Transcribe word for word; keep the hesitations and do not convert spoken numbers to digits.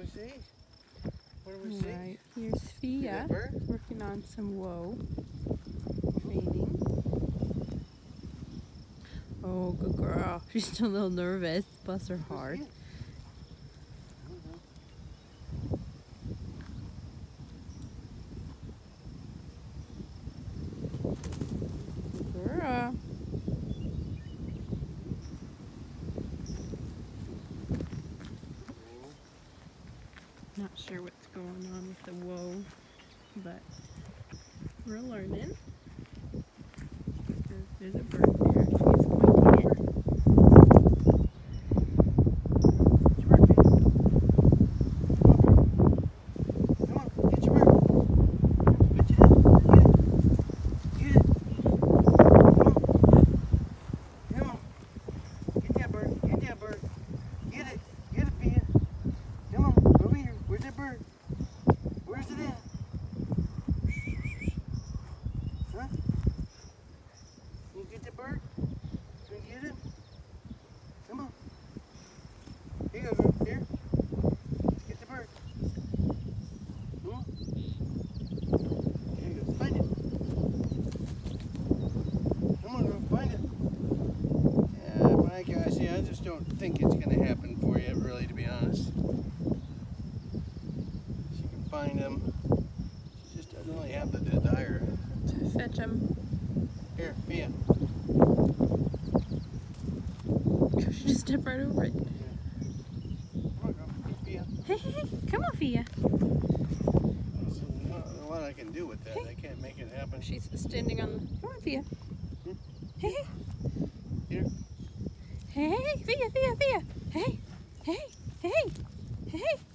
we see? What do we see? Right, here's Fia working on some whoa training. Oh, good girl. She's still a little nervous. Bless her heart. Good girl. Not sure what's going on with the whoa, but we're learning. There's, there's a bird there. She's pointing it. Come on, get your bird. Get it up. Get it. Get it. Come on. Come on. Get that bird. Get that bird. Get it. Get it, Fia. Come on. Over here. Where's that bird? Where's it at? Huh? Can you get the bird? Can you get it? Come on. Here you go, girl. Here. Let's get the bird. Hmm? Here you go. Find it. Come on, girl. Find it. Yeah, my gosh, yeah, I just don't think it's going to happen for you, really, to be honest. She can find them. She just doesn't really have the desire. Fetch him. Here, Fia. She just stepped right over it. Come on, girl. Fia. Hey, hey, hey. Come on, Fia. There's not a lot I can do with that. Hey. I can't make it happen. She's standing on the... Come on, Fia. Hmm? Hey, hey. Here. Hey, hey, Fia, Fia, Fia. Hey, hey, hey, hey.